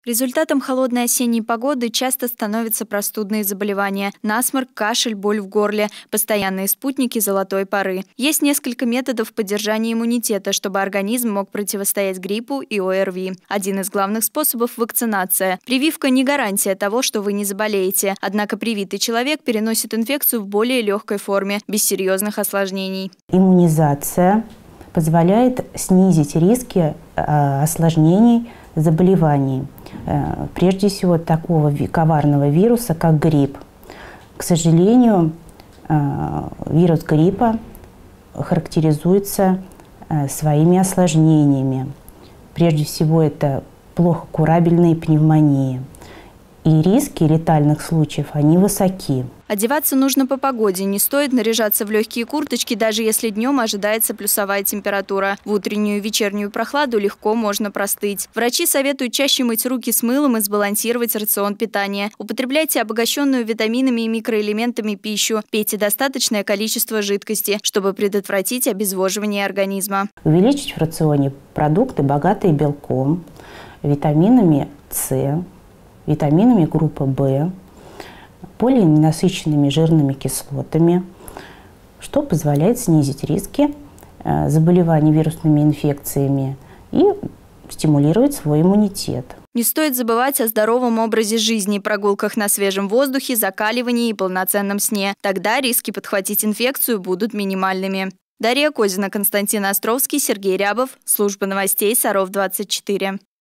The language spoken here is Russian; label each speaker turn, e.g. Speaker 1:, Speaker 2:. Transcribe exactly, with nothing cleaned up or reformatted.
Speaker 1: Результатом холодной осенней погоды часто становятся простудные заболевания – насморк, кашель, боль в горле, постоянные спутники золотой поры. Есть несколько методов поддержания иммунитета, чтобы организм мог противостоять гриппу и О Р Ви. Один из главных способов – вакцинация. Прививка не гарантия того, что вы не заболеете. Однако привитый человек переносит инфекцию в более легкой форме, без серьезных осложнений.
Speaker 2: Иммунизация позволяет снизить риски э, осложнений заболеваний, э, прежде всего такого коварного вируса, как грипп. К сожалению, э, вирус гриппа характеризуется э, своими осложнениями. Прежде всего, это плохо курабельные пневмонии. И риски летальных случаев, они высоки.
Speaker 1: Одеваться нужно по погоде. Не стоит наряжаться в легкие курточки, даже если днем ожидается плюсовая температура. В утреннюю и вечернюю прохладу легко можно простыть. Врачи советуют чаще мыть руки с мылом и сбалансировать рацион питания. Употребляйте обогащенную витаминами и микроэлементами пищу. Пейте достаточное количество жидкости, чтобы предотвратить обезвоживание организма.
Speaker 2: Увеличить в рационе продукты, богатые белком, витаминами С, витаминами группы В, полиненасыщенными жирными кислотами, что позволяет снизить риски заболеваний вирусными инфекциями и стимулировать свой иммунитет.
Speaker 1: Не стоит забывать о здоровом образе жизни, прогулках на свежем воздухе, закаливании и полноценном сне. Тогда риски подхватить инфекцию будут минимальными. Дарья Козина, Константин Островский, Сергей Рябов. Служба новостей Саров двадцать четыре.